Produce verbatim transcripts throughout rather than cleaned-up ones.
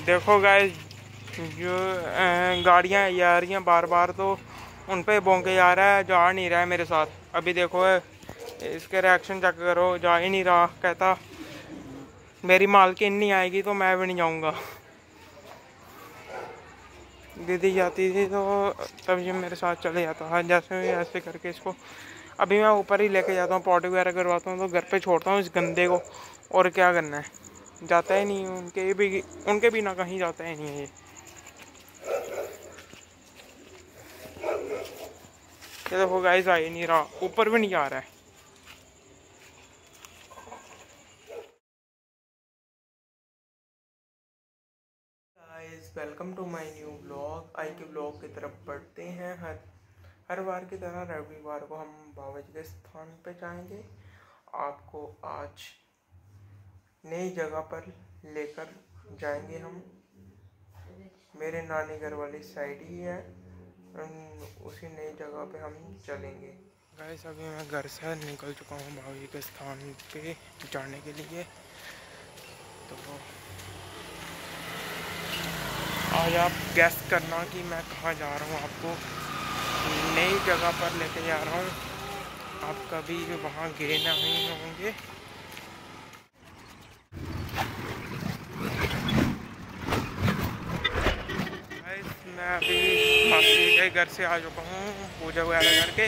देखो गाइस, जो गाड़ियाँ आ रही हैं बार बार, तो उन पे भौंके जा रहा है, जा नहीं रहा है मेरे साथ। अभी देखो इसके रिएक्शन चेक करो, जा ही नहीं रहा। कहता मेरी मालकिन नहीं आएगी तो मैं भी नहीं जाऊँगा। दीदी जाती थी तो तब ये मेरे साथ चले जाता है। जैसे ऐसे करके इसको अभी मैं ऊपर ही लेके जाता हूँ, पॉटी वगैरह करवाता हूँ, तो घर पे छोड़ता हूँ इस गंदे को। और क्या करना है, जाता ही नहीं। उनके भी उनके बिना कहीं जाता ही नहीं है ये। ये देखो गाइस, आ ही नहीं रहा, ऊपर भी नहीं आ रहा है। Guys, welcome to my new blog. I K blog की तरफ बढ़ते हैं। हर हर बार की तरह रविवार को हम बाबा जी के स्थान पे जाएंगे। आपको आज नई जगह पर लेकर जाएंगे हम। मेरे नानी घर वाली साइड ही है, उसी नई जगह पे हम चलेंगे। गाइस, अभी मैं घर से निकल चुका हूँ बाबा जी के स्थान पे जाने के लिए। तो आज आप गैस करना कि मैं कहाँ जा रहा हूँ। आपको नई जगह पर लेके जा रहा हूँ, आप कभी वहाँ गए नहीं होंगे। मैं अभी मासी के घर से आ चुका हूँ पूजा वगैरह करके।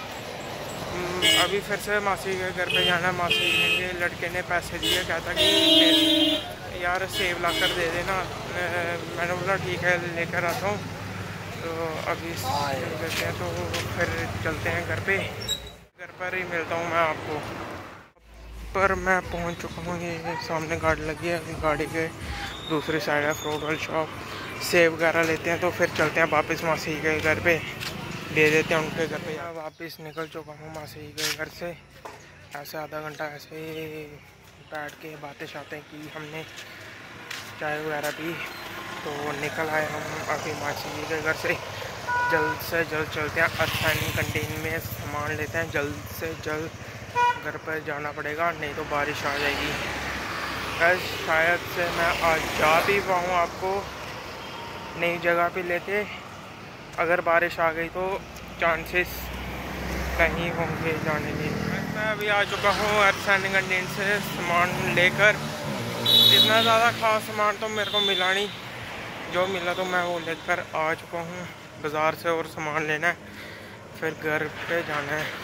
अभी फिर से मासी के घर पे जाना। मासी के लड़के ने पैसे दिए, कहता कि यार सेब ला कर दे देना। मैंने बोला ठीक है, लेकर आता हूँ। तो अभी करते हैं, तो फिर चलते हैं घर पे। घर पर ही मिलता हूँ मैं आपको। पर मैं पहुँच चुका हूँ, ये सामने गाड़ी लगी है, गाड़ी के दूसरी साइड है फ्रूट वाली शॉप। सेब वगैरह लेते हैं, तो फिर चलते हैं वापस मासी के घर पे, दे देते हैं उनके घर पे। मैं वापस निकल चुका हूँ मासी के घर से। ऐसे आधा घंटा ऐसे बैठ के बातें शातें की हमने, चाय वगैरह पी, तो निकल आए हम अभी मासी जी के घर से। जल्द से जल्द चलते हैं, अर्थानी कंटीन में सामान लेते हैं। जल्द से जल्द घर पर जाना पड़ेगा, नहीं तो बारिश आ जाएगी। बस शायद से मैं आज जा भी पाऊँ आपको नई जगह पे लेते। अगर बारिश आ गई तो चांसेस कहीं होंगे जाने के। मैं अभी आ चुका हूँ अर्थानी कंटीन से सामान लेकर। इतना ज़्यादा खास सामान तो मेरे को मिला नहीं, जो मिला तो मैं वो लेकर आ चुका हूँ बाज़ार से। और सामान लेना है, फिर घर पे जाना है।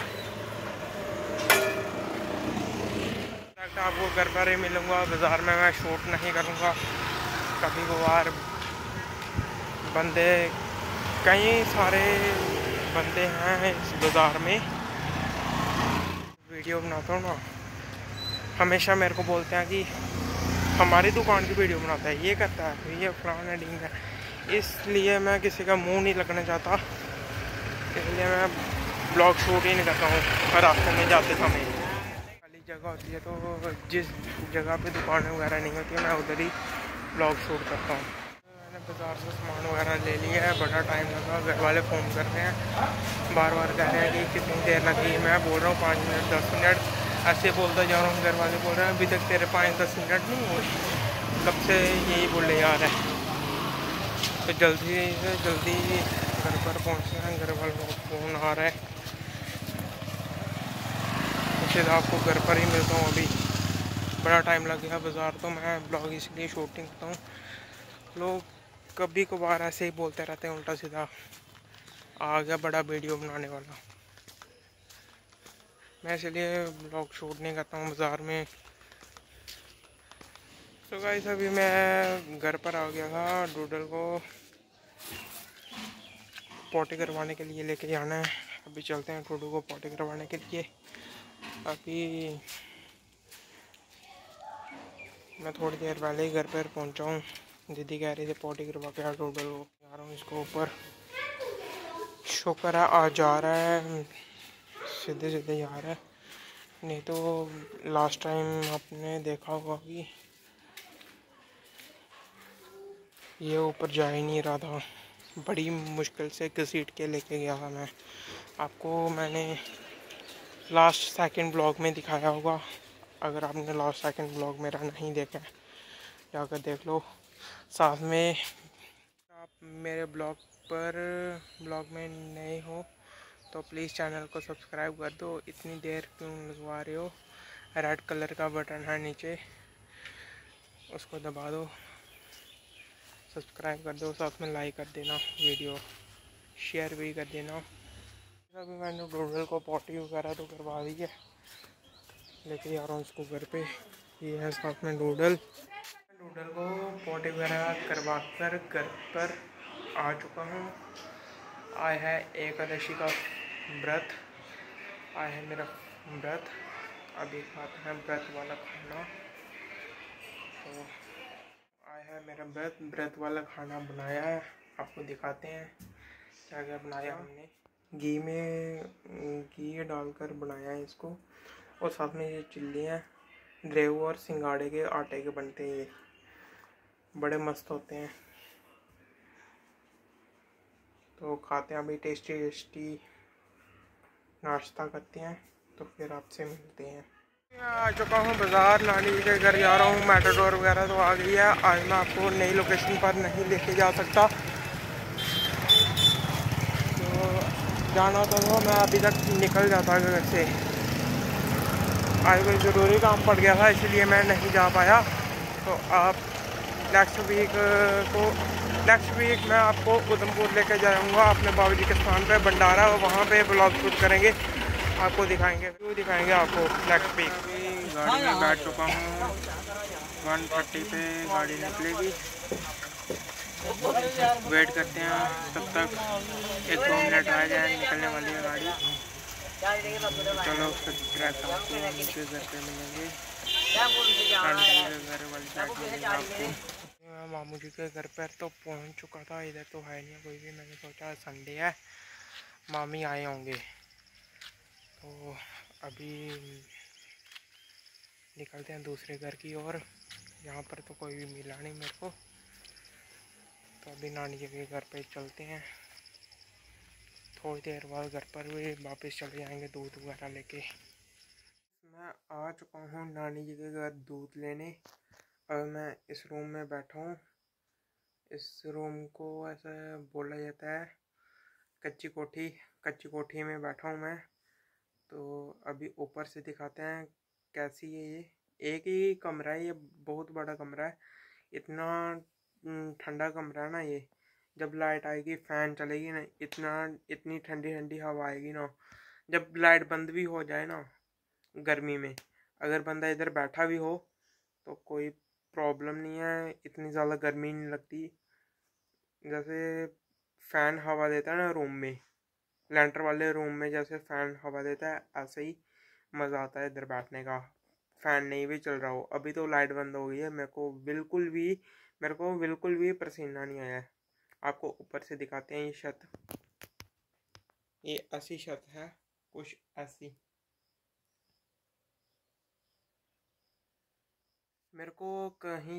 आपको घर पर ही मिलूँगा, बाज़ार में मैं शूट नहीं करूँगा। कभी कभार बंदे, कई सारे बंदे हैं इस बाज़ार में, वीडियो बनाता हूँ ना, हमेशा मेरे को बोलते हैं कि हमारी दुकान की वीडियो बनाता है, ये करता है, ये फलाना डींग है। इसलिए मैं किसी का मुंह नहीं लगना चाहता, इसलिए मैं ब्लॉग शूट ही नहीं करता हूँ रास्ते में जाते समय। खाली जगह होती है तो जिस जगह पे दुकानें वगैरह नहीं होती है, मैं उधर ही ब्लॉग शूट करता हूँ। मैंने बाज़ार से सामान वगैरह ले लिया है, बड़ा टाइम लगा। घर वाले फ़ोन कर रहे हैं, बार बार कह रहे हैं कि कितनी देर लगी। मैं बोल रहा हूँ पाँच मिनट दस मिनट, ऐसे बोलता जा रहा हूँ। घर वाले बोल रहे हैं अभी तक तेरे पाँच दस मिनट नहीं हुए, कब से यही बोले जा रहे हैं। तो जल्दी से जल्दी घर पर पहुँचना है, घर वालों को फ़ोन आ रहा है। शायद आपको घर पर ही मिलता हूँ। अभी बड़ा टाइम लग गया बाज़ार, तो मैं ब्लॉग इसलिए शूटिंग करता हूँ। लोग कभी कभार ऐसे ही बोलते रहते हैं उल्टा सीधा, आ गया बड़ा वीडियो बनाने वाला। मैं इसलिए ब्लॉग शूट नहीं करता हूँ बाज़ार में। तो गाइस, अभी मैं घर पर आ गया था। डूडल को पॉटी करवाने के लिए लेके जाना है। अभी चलते हैं डूडू को पॉटी करवाने के लिए। अभी मैं थोड़ी देर पहले ही घर पर पहुंचा हूँ। दीदी कह रही थी पॉटी करवा के डूडल को, जा रहा हूँ इसको ऊपर। शुक्र है आ जा रहा है, सीधे सीधे जा रहा है, नहीं तो लास्ट टाइम आपने देखा होगा कि ये ऊपर जा ही नहीं रहा था। बड़ी मुश्किल से घसीट के लेके गया था मैं। आपको मैंने लास्ट सेकंड ब्लॉग में दिखाया होगा। अगर आपने लास्ट सेकंड ब्लॉग मेरा नहीं देखा है, जाकर देख लो। साथ में आप मेरे ब्लॉग पर ब्लॉग में नए हो तो प्लीज़ चैनल को सब्सक्राइब कर दो। इतनी देर क्यों लगवा रहे हो? रेड कलर का बटन है नीचे, उसको दबा दो, सब्सक्राइब कर दो, साथ में लाइक कर देना, वीडियो शेयर भी कर देना। अभी मैंने डूडल को पॉटी वगैरह तो करवा दी है, लेके आ रहा हूँ उसको घर पे। ये है साथ में डूडल डूडल को पॉटी वगैरह करवा कर घर पर आ चुका हूँ। आया है एकादशी का व्रत, आया है मेरा व्रत। अभी खाते हैं व्रत वाला खाना। तो आया है मेरा व्रत व्रत वाला खाना बनाया है, आपको दिखाते हैं क्या क्या बनाया हमने। घी में घी डालकर बनाया है इसको, और साथ में ये चिल्ली हैं, रेव और सिंगाड़े के आटे के बनते हैं। ये बड़े मस्त होते हैं। तो खाते हैं, अभी टेस्टी टेस्टी नाश्ता करते हैं, तो फिर आपसे मिलते हैं। आ चुका हूँ बाज़ार, नानी जी के घर जा रहा हूँ। मेटाडोर वगैरह तो आ गई है। आज मैं आपको नई लोकेशन पर नहीं लेके जा सकता, तो जाना तो वो मैं अभी तक निकल जाता घर से। आज कोई ज़रूरी काम पड़ गया था, इसलिए मैं नहीं जा पाया। तो आप नेक्स्ट वीक को नेक्स्ट वीक मैं आपको उधमपुर लेके जाऊंगा, अपने बाबू जी के स्थान पे भंडारा, और वहाँ पे ब्लॉग शूट करेंगे, आपको दिखाएंगे व्यू दिखाएंगे आपको नेक्स्ट वीक। गाड़ी में बैठ चुका हूँ, वन थर्टी पे गाड़ी निकलेगी। वेट करते हैं तब तक, एक दो मिनट रह जाए, निकलने वाली है गाड़ी। चलो फिर ट्रैक आपको नीचे घर पे मिलेंगे, घर वाली साइड मिलेंगे आपको। मैं मामू जी के घर पर तो पहुंच चुका था, इधर तो है नहीं कोई भी। मैंने सोचा संडे है, मामी आए होंगे, तो अभी निकलते हैं दूसरे घर की ओर। यहाँ पर तो कोई भी मिला नहीं मेरे को, तो अभी नानी जी के घर पे चलते हैं। थोड़ी देर बाद घर पर भी वापस चले जाएंगे दूध वगैरह लेके। मैं आ चुका हूँ नानी जी के घर दूध लेने। अब मैं इस रूम में बैठा हूँ। इस रूम को ऐसा बोला जाता है कच्ची कोठी। कच्ची कोठी में बैठा हूँ मैं। तो अभी ऊपर से दिखाते हैं कैसी है ये। एक ही कमरा है, ये बहुत बड़ा कमरा है। इतना ठंडा कमरा है ना ये। जब लाइट आएगी, फैन चलेगी ना, इतना इतनी ठंडी ठंडी हवा आएगी ना। जब लाइट बंद भी हो जाए ना गर्मी में, अगर बंदा इधर बैठा भी हो तो कोई प्रॉब्लम नहीं है, इतनी ज़्यादा गर्मी नहीं लगती। जैसे फ़ैन हवा देता है ना रूम में, लेंटर वाले रूम में जैसे फ़ैन हवा देता है, ऐसे ही मज़ा आता है इधर बैठने का। फ़ैन नहीं भी चल रहा हो। अभी तो लाइट बंद हो गई है, मेरे को बिल्कुल भी मेरे को बिल्कुल भी पसीना नहीं आया है। आपको ऊपर से दिखाते हैं ये छत। ये ऐसी छत है, कुछ ऐसी। मेरे को कहीं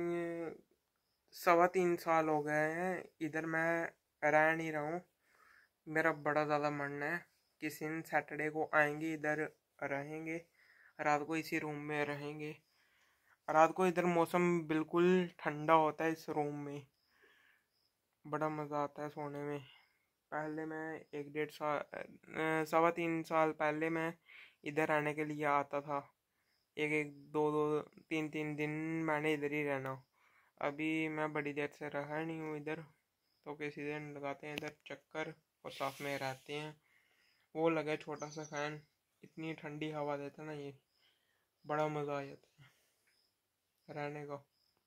सवा तीन साल हो गए हैं इधर मैं रह नहीं रहा हूँ। मेरा बड़ा ज़्यादा मन है किसी दिन सैटरडे को आएंगे, इधर रहेंगे, रात को इसी रूम में रहेंगे। रात को इधर मौसम बिल्कुल ठंडा होता है, इस रूम में बड़ा मज़ा आता है सोने में। पहले मैं एक डेढ़ साल सवा तीन साल पहले मैं इधर रहने के लिए आता था। एक एक दो दो तीन तीन दिन मैंने इधर ही रहना। अभी मैं बड़ी देर से रहा नहीं हूँ इधर, तो किसी दिन लगाते हैं इधर चक्कर और साथ में रहते हैं। वो लगे छोटा सा फैन, इतनी ठंडी हवा देता ना, ये बड़ा मज़ा आ जाता है रहने का।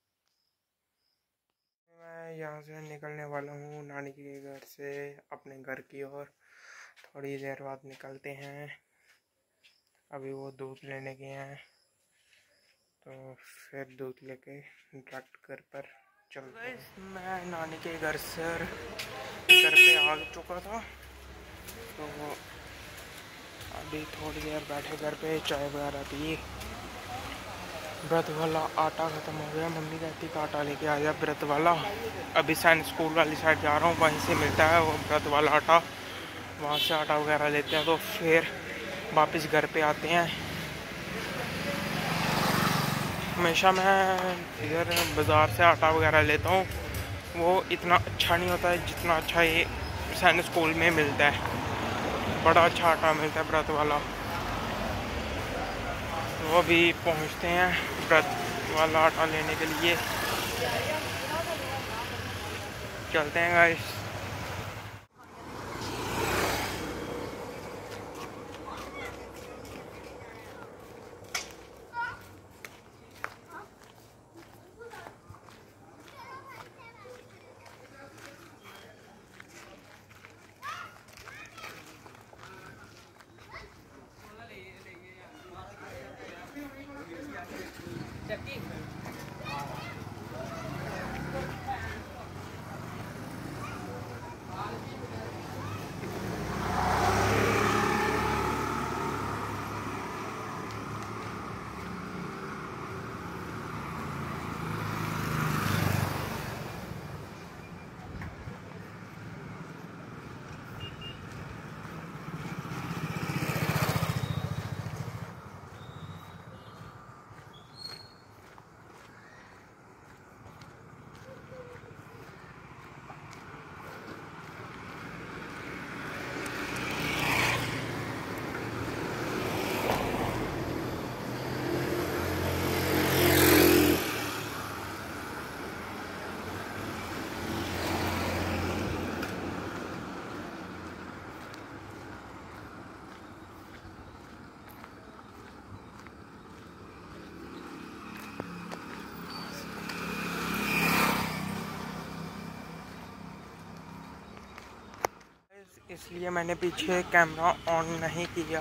मैं यहाँ से निकलने वाला हूँ नानी के घर से अपने घर की ओर। थोड़ी देर बाद निकलते हैं। अभी वो दूध लेने गए हैं, तो फिर दूध लेके डायरेक्ट घर पर चलते हैं। मैं नानी के घर से घर पे आ चुका था, तो अभी थोड़ी देर बैठे घर पे, चाय वगैरह पी। व्रत वाला आटा ख़त्म हो गया। मम्मी कहती कि आटा लेके आ जा व्रत वाला। अभी साइंस स्कूल वाली साइड जा रहा हूँ, वहीं से मिलता है वो व्रत वाला आटा। वहाँ से आटा वगैरह लेते हैं, तो फिर वापस घर पे आते हैं। हमेशा मैं इधर बाज़ार से आटा वगैरह लेता हूँ, वो इतना अच्छा नहीं होता है जितना अच्छा ये सैनिक स्कूल में मिलता है। बड़ा अच्छा आटा मिलता है व्रत वाला। तो अभी पहुँचते हैं व्रत वाला आटा लेने के लिए, चलते हैं गाइस। इसलिए मैंने पीछे कैमरा ऑन नहीं किया।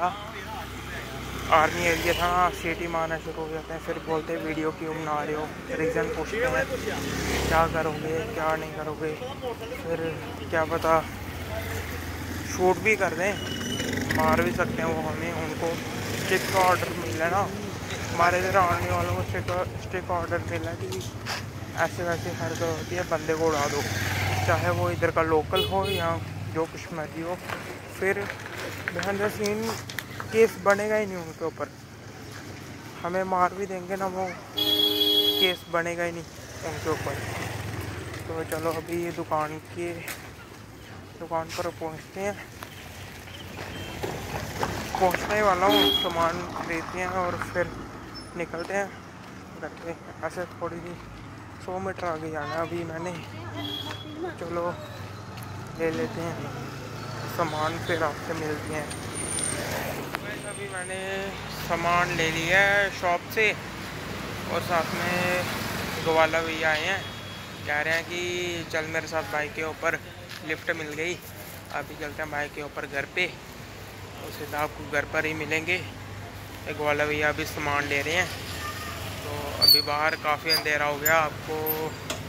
आर्मी एरिया था, सीटी मारना शुरू हो जाते हैं, फिर बोलते वीडियो क्यों बना रहे हो, रीज़न पूछते हैं क्या करोगे क्या नहीं करोगे, फिर क्या पता शूट भी कर दें, मार भी सकते हैं वो हमें। उनको स्ट्रिक्ट ऑर्डर मिला ना, हमारे इधर आने वालों को स्ट्रिक्ट स्ट्रिक्ट ऑर्डर मिला कि ऐसे वैसे हरकत होती है बंदे को उड़ा दो, चाहे वो इधर का लोकल हो या जो कुछ मर्जी हो। फिर बिहाइंड द सीन केस बनेगा ही नहीं उनके ऊपर, हमें मार भी देंगे ना, वो केस बनेगा ही नहीं उनके ऊपर। तो चलो अभी ये दुकान के दुकान पर पहुंचते हैं, पहुंचने वाला हूँ, सामान खरीदते हैं और फिर निकलते हैं घर पे। ऐसे थोड़ी सी सौ मीटर आगे जाना है अभी मैंने, चलो ले लेते हैं सामान, फिर आपसे मिलते हैं। अभी मैंने सामान ले लिया है शॉप से, और साथ में ग्वाला भैया आए हैं, कह रहे हैं कि चल मेरे साथ बाइक के ऊपर, लिफ्ट मिल गई, अभी चलते हैं बाइक के ऊपर घर पे, उससे तो आपको घर पर ही मिलेंगे। ग्वाला भैया अभी सामान ले रहे हैं। तो अभी बाहर काफ़ी अंधेरा हो गया, आपको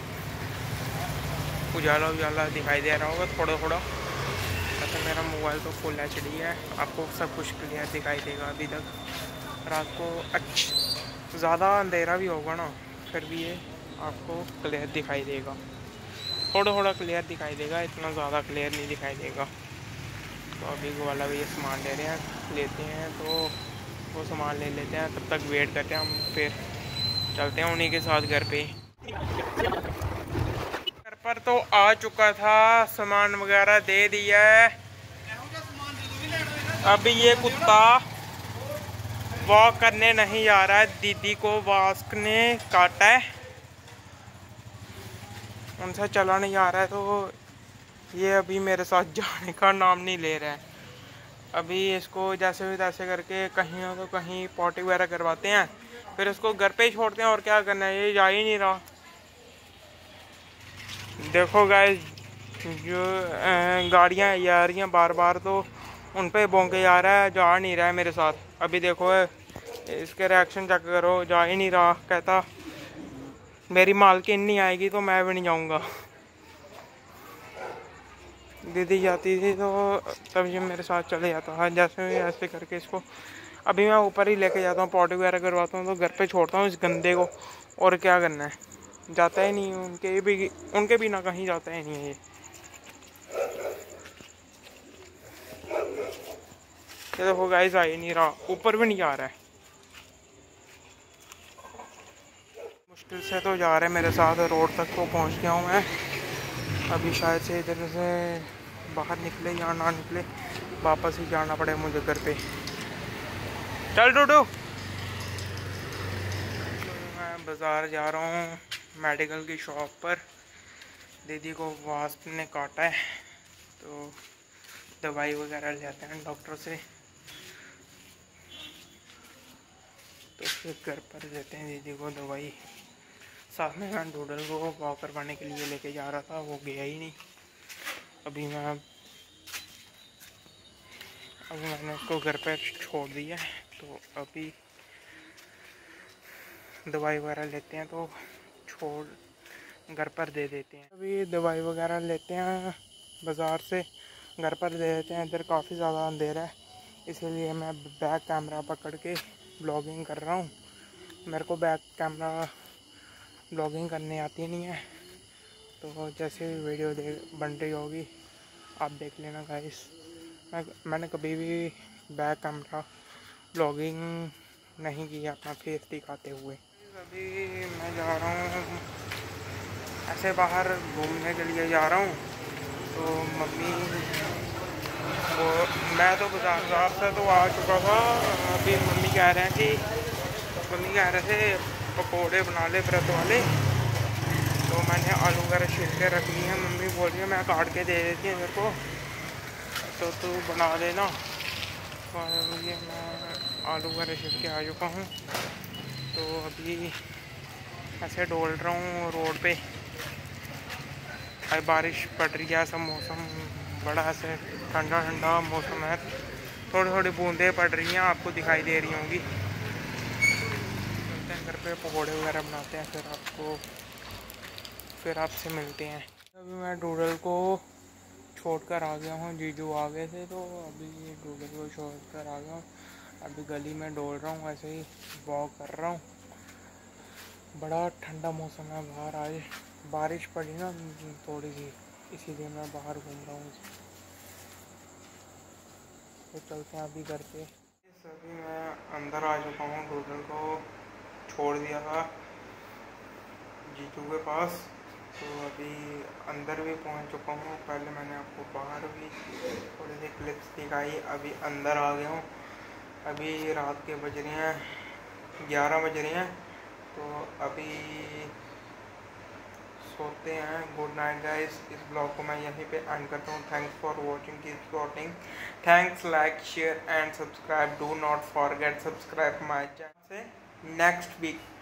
उजाला उजाला दिखाई दे रहा होगा थोड़ा थोड़ा। अच्छा मेरा मोबाइल तो फुल एच डी है, आपको सब कुछ क्लियर दिखाई देगा। अभी तक रात को अच्छा ज़्यादा अंधेरा भी होगा ना, फिर भी ये आपको क्लियर दिखाई देगा, थोड़ा थोड़ा क्लियर दिखाई देगा, इतना ज़्यादा क्लियर नहीं दिखाई देगा। तो अभी वाला भी ये सामान ले रहे हैं, लेते हैं तो वो सामान ले लेते हैं, तब तक वेट करते हैं हम, फिर चलते हैं उन्हीं के साथ घर पे। घर पर तो आ चुका था, सामान वगैरह दे दिया है। अभी ये कुत्ता वॉक करने नहीं जा रहा है, दीदी को वास्क ने काटा है, उनसे चला नहीं आ रहा है, तो ये अभी मेरे साथ जाने का नाम नहीं ले रहा है। अभी इसको जैसे भी तैसे करके कहीं ना तो कहीं पॉटी वगैरह करवाते हैं, फिर उसको घर पे ही छोड़ते हैं, और क्या करना है, ये जा ही नहीं रहा। देखो गाइस, जो गाड़ियाँ आ रही हैं बार बार, तो उन पे भौंके जा रहा है, जा नहीं रहा है मेरे साथ। अभी देखो इसके रिएक्शन चेक करो, जा ही नहीं रहा, कहता मेरी मालकिन नहीं आएगी तो मैं भी नहीं जाऊँगा। दीदी जाती थी तो तब ये मेरे साथ चले जाता है, जैसे ऐसे करके इसको अभी मैं ऊपर ही लेके जाता हूँ, पॉटी वगैरह करवाता हूँ, तो घर पे छोड़ता हूँ इस गंदे को, और क्या करना है, जाता ही नहीं, उनके भी उनके बिना कहीं जाता ही नहीं है ये। ये देखो गाइस, आ ही नहीं रहा, ऊपर भी नहीं जा रहा है। मुश्किल से तो जा रहे हैं मेरे साथ, रोड तक तो पहुंच गया हूं मैं। अभी शायद से इधर से बाहर निकले या ना निकले, वापस ही जाना पड़े मुझे घर पे। चल डूडू। मैं बाज़ार जा रहा हूँ मेडिकल की शॉप पर। दीदी को वास्प ने काटा है तो दवाई वगैरह लेते हैं डॉक्टर से, तो फिर घर पर देते हैं दीदी को दवाई। साथ में मैं डूडल को वॉक करवाने के लिए लेके जा रहा था, वो गया ही नहीं। अभी मैं अभी मैंने उसको घर पर छोड़ दिया है, तो अभी दवाई वगैरह लेते हैं तो छोड़ घर पर दे देते हैं। अभी दवाई वगैरह लेते हैं बाज़ार से, घर पर दे देते हैं। इधर काफ़ी ज़्यादा अंधेरा है, इसीलिए मैं बैक कैमरा पकड़ के ब्लॉगिंग कर रहा हूँ। मेरे को बैक कैमरा ब्लॉगिंग करने आती नहीं है, तो जैसे भी वीडियो दे बन रही होगी आप देख लेना गाइस। मैं मैंने कभी भी बैक कैमरा ब्लॉगिंग नहीं की अपना फेस दिखाते हुए। अभी मैं जा रहा हूँ ऐसे बाहर घूमने के लिए जा रहा हूँ, तो मम्मी वो मैं तो बाजार से तो आ चुका था। अभी मम्मी कह रहे हैं कि मम्मी कह रहे थे पकोड़े बना ले व्रत वाले, तो मैंने आलू वगैरह छील के रख ली है। मम्मी बोल रही है मैं काट के दे देती है मेरे को, तो तू बना देना। और ये मैं आलू वगैरह छील के आ चुका हूँ, तो अभी ऐसे डोल रहा हूँ रोड पे। आज बारिश पड़ रही है, ऐसा मौसम बड़ा ऐसे ठंडा ठंडा मौसम है, थोड़ी थोड़ी बूंदें पड़ रही हैं, आपको दिखाई दे रही होंगी। चलते हैं घर पे पकौड़े वगैरह बनाते हैं, फिर आपको फिर आपसे मिलते हैं। अभी मैं डूडल को छोड़ कर आ गया हूँ, जीजू आ गए थे तो अभी डूडल को छोड़ कर आ गया हूँ। अभी गली में डोल रहा हूँ, ऐसे ही वॉक कर रहा हूँ। बड़ा ठंडा मौसम है बाहर, आज बारिश पड़ी ना थोड़ी सी, इसीलिए मैं बाहर घूम रहा हूँ। तो चलते हैं अभी घर पे। अभी मैं अंदर आ चुका हूँ, डूडल को छोड़ दिया था जीजू के पास, तो अभी अंदर भी पहुँच चुका हूँ। पहले मैंने आपको बाहर भी थोड़ी सी क्लिप्स दिखाई, अभी अंदर आ गया हूँ। अभी रात के बज रहे हैं ग्यारह बज रहे हैं, तो अभी सोते हैं। Good night guys. इस ब्लॉग को मैं यहीं पे एंड करता हूँ। Thanks for watching, keep watching. Thanks, like, share and subscribe. Do not forget subscribe my channel से नेक्स्ट वीक।